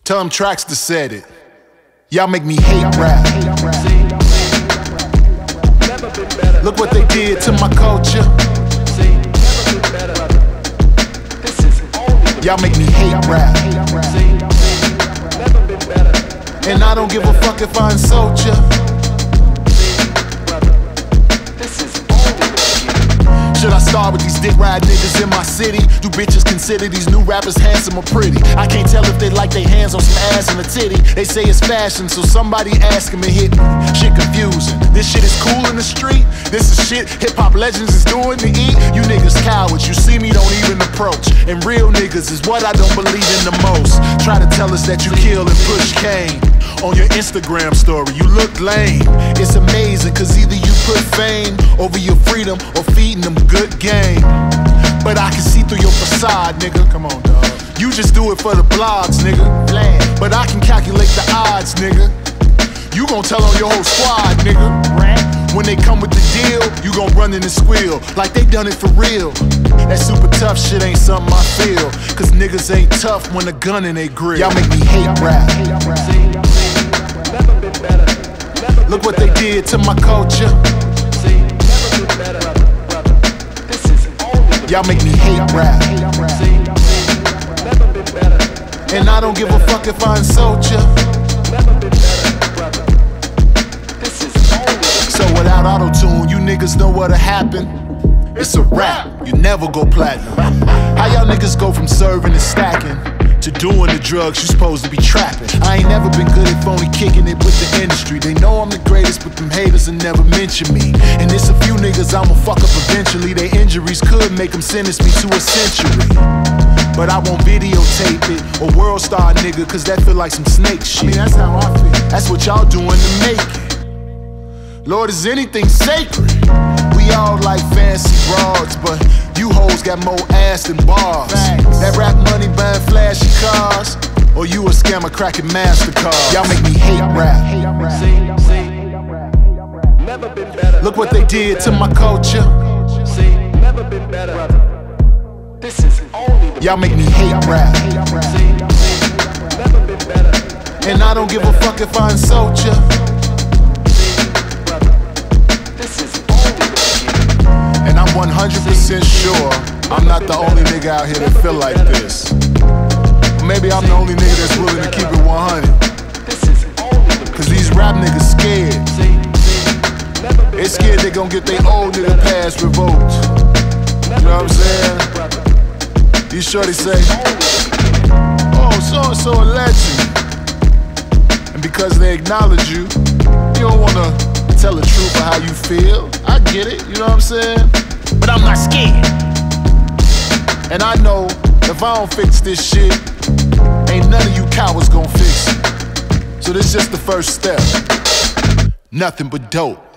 Tell them Traxta said it. Y'all make me hate rap. Look what they did to my culture. Y'all make me hate rap. And I don't give a fuck if I insult ya. Should I start with these dick ride niggas in my city? Do bitches consider these new rappers handsome or pretty? I can't tell if they like their hands on some ass and a titty. They say it's fashion, so somebody ask them and hit me. Shit confusing. This shit is cool in the street. This is shit hip-hop legends is doing to eat. You niggas cowards, you see me, don't even approach. And real niggas is what I don't believe in the most. Try to tell us that you kill and push Kane on your Instagram story, you look lame. It's amazing, cause either you put fame over your freedom or feeding them good game. But I can see through your facade, nigga. Come on, dog. You just do it for the blogs, nigga. But I can calculate the odds, nigga. You gon' tell on your whole squad, nigga. When they come with the deal, you gon' run in and squeal like they done it for real. That super tough shit ain't something I feel, cause niggas ain't tough when a gun in they grill. Y'all make me hate rap. Look what they did to my culture. Y'all make me hate rap. And I don't give a fuck if I insult ya. So without auto-tune, you niggas know what'll happen. It's a rap, you never go platinum. How y'all niggas go from serving and stacking to doing the drugs you supposed to be trapping? I ain't never been good at phony kicking it with the industry. They know I'm the greatest, but them haters will never mention me. And there's a few niggas I'ma fuck up eventually. Their injuries could make them sentence me to a century. But I won't videotape it or world star nigga, cause that feel like some snake shit. I mean, that's how I feel. That's what y'all doing to make it. Lord, is anything sacred? We all like fancy broads, but you hoes got more ass than bars. That rap money buying flashy cars, or you a scammer cracking MasterCards? Y'all make me hate rap. Look what they did to my culture. Y'all make me hate rap. And I don't give a fuck if I insult ya. And I'm 100% sure I'm not the only nigga out here that feel like this. Maybe I'm the only nigga that's willing to keep it 100. Cause these rap niggas scared. They scared they gon' get their old nigga pass revoked. You know what I'm saying? These shorty say, oh, so-and-so a legend. And because they acknowledge you, you don't wanna tell the truth of how you feel. I get it, you know what I'm saying? But I'm not scared. And I know if I don't fix this shit, ain't none of you cowards gon' fix it. So this is just the first step. Nothing but dope.